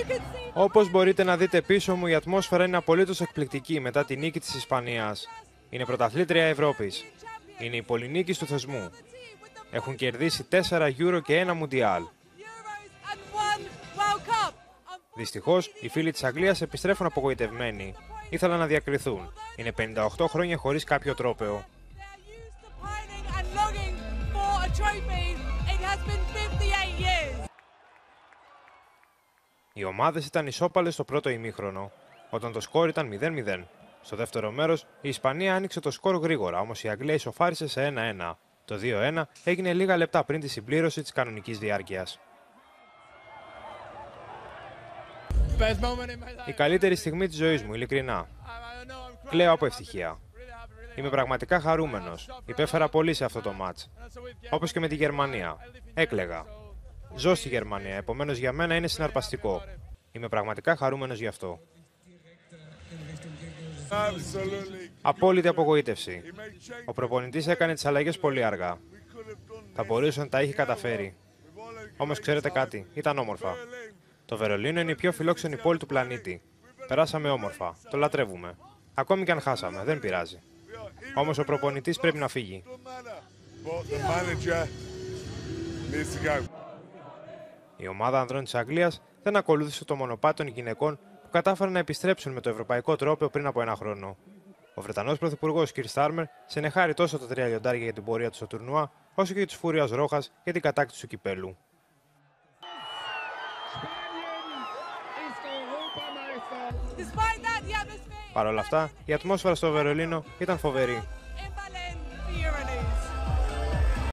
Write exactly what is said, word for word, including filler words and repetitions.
Όπως μπορείτε να δείτε πίσω μου, η ατμόσφαιρα είναι απολύτως εκπληκτική μετά τη νίκη της Ισπανίας. Είναι πρωταθλήτρια Ευρώπης. Είναι η πολυνίκης του θεσμού. Έχουν κερδίσει τέσσερα Euro και ένα Μουντιάλ. Δυστυχώς, οι φίλοι της Αγγλίας επιστρέφουν απογοητευμένοι. Ήθελαν να διακριθούν. Είναι πενήντα οκτώ χρόνια χωρίς κάποιο τρόπαιο. Οι ομάδες ήταν ισόπαλες στο πρώτο ημίχρονο, όταν το σκορ ήταν μηδέν μηδέν. Στο δεύτερο μέρος, η Ισπανία άνοιξε το σκορ γρήγορα, όμως η Αγγλία ισοφάρισε σε ένα ένα. Το δύο ένα έγινε λίγα λεπτά πριν τη συμπλήρωση της κανονικής διάρκειας. Η καλύτερη στιγμή της ζωής μου, ειλικρινά. Κλαίω από ευτυχία. Είμαι πραγματικά χαρούμενος. Υπέφερα πολύ σε αυτό το μάτς. Όπως και με τη Γερμανία. Έκλαιγα. Ζω στη Γερμανία, επομένως για μένα είναι συναρπαστικό. Είμαι πραγματικά χαρούμενος γι' αυτό. Απόλυτη απογοήτευση. Ο προπονητής έκανε τις αλλαγές πολύ αργά. Θα μπορούσε να τα είχε καταφέρει. Όμως ξέρετε κάτι, ήταν όμορφα. Το Βερολίνο είναι η πιο φιλόξενη πόλη του πλανήτη. Περάσαμε όμορφα, το λατρεύουμε. Ακόμη και αν χάσαμε, δεν πειράζει. Όμως ο προπονητής πρέπει να φύγει. Η ομάδα ανδρών της Αγγλίας δεν ακολούθησε το μονοπάτι των γυναικών που κατάφεραν να επιστρέψουν με το ευρωπαϊκό τρόπαιο πριν από ένα χρόνο. Ο Βρετανός Πρωθυπουργός Κιρ Στάρμερ συνεχάρει τόσο τα τρία λιοντάρια για την πορεία του στο τουρνουά, όσο και για τους Φούριας Ρόχας για την κατάκτηση του κυπέλου. Παρ' όλα αυτά, η ατμόσφαιρα στο Βερολίνο ήταν φοβερή.